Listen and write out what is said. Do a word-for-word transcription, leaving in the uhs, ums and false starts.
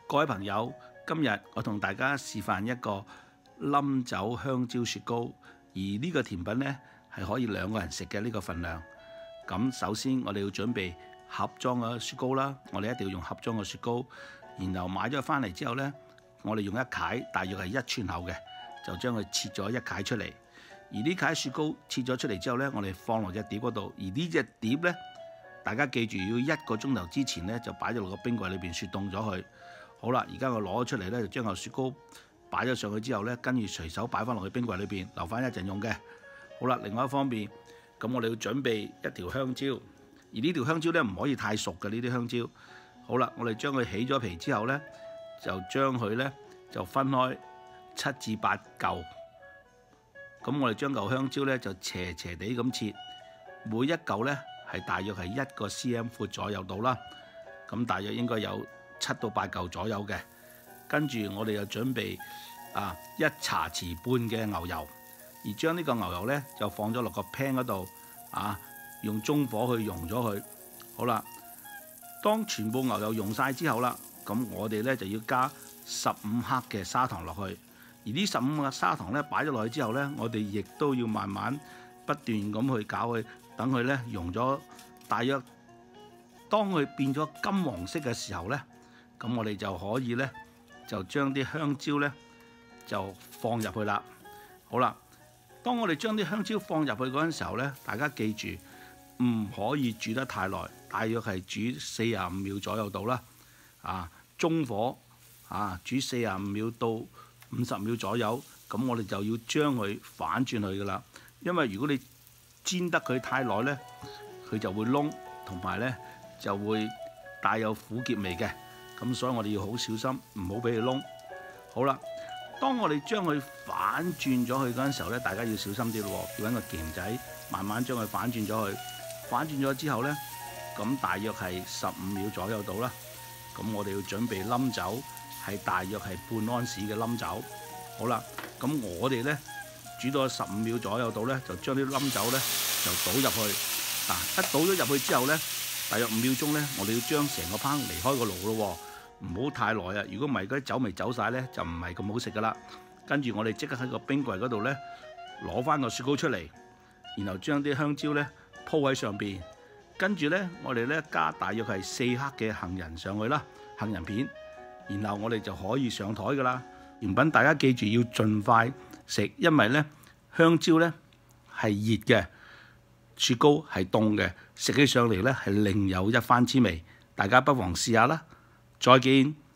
各位朋友，今日我同大家示範一個冧酒香蕉雪糕，而呢個甜品呢係可以兩個人食嘅呢個份量。咁首先我哋要準備盒裝嘅雪糕啦，我哋一定要用盒裝嘅雪糕。然後買咗翻嚟之後呢，我哋用一塊大約係一寸厚嘅，就將佢切咗一塊出嚟。而呢塊雪糕切咗出嚟之後呢，我哋放落隻碟嗰度。而呢隻碟呢，大家記住要一個鐘頭之前呢，就擺咗落個冰櫃裏邊雪凍咗佢。好啦，而家我攞咗出嚟呢，就將個雪糕擺咗上去之後呢，跟住隨手擺翻落去冰櫃裏邊，留翻一陣用嘅。好啦，另外一方面，咁我哋要準備一條香蕉，而呢條香蕉呢，唔可以太熟嘅呢啲香蕉。好啦，我哋將佢起咗皮之後呢，就將佢呢就分開七至八嚿。咁我哋將嚿香蕉呢就斜斜地咁切，每一嚿呢係大約係一個 cm 闊左右到啦。咁大約應該有七到八嚿左右嘅。跟住我哋又準備啊一茶匙半嘅牛油，而將呢個牛油呢就放咗落個 pan 嗰度啊，用中火去溶咗佢。好啦，當全部牛油溶晒之後啦，咁我哋呢就要加十五克嘅砂糖落去。而呢十五克砂糖呢擺咗落去之後呢，我哋亦都要慢慢不斷咁去攪佢，等佢呢溶咗大約，當佢變咗金黃色嘅時候呢，咁我哋就可以呢就將啲香蕉呢就放入去啦。好啦，當我哋將啲香蕉放入去嗰陣時候呢，大家記住唔可以煮得太耐，大約係煮四十五秒左右到啦。啊，中火啊煮四十五秒到五十秒左右，咁我哋就要將佢反轉去噶啦。因為如果你煎得佢太耐呢，佢就會燶，同埋呢就會帶有苦澀味嘅。咁所以我哋要好小心，唔好俾佢燶。好啦，當我哋將佢反轉咗去嗰陣時候呢，大家要小心啲咯，要揾個鉗仔慢慢將佢反轉咗去。反轉咗之後呢，咁大約係十五秒左右到啦。咁我哋要準備冧酒，係大約係半安士嘅冧酒。好啦，咁我哋呢煮到十五秒左右到呢，就將啲冧酒呢就倒入去。嗱、啊，一倒咗入去之後呢，大約五秒鐘呢，我哋要將成個烹離開個爐咯，唔好太耐啊！如果唔係嗰啲酒味走晒呢，就唔係咁好食噶啦。跟住我哋即刻喺個冰櫃嗰度呢，攞翻個雪糕出嚟，然後將啲香蕉呢鋪喺上邊，跟住呢，我哋呢加大約係四克嘅杏仁上去啦，杏仁片，然後我哋就可以上台噶啦。甜品大家記住要盡快食，因為呢香蕉呢係熱嘅，雪糕係凍嘅，食起上嚟呢係另有一番滋味。大家不妨試下啦。再見。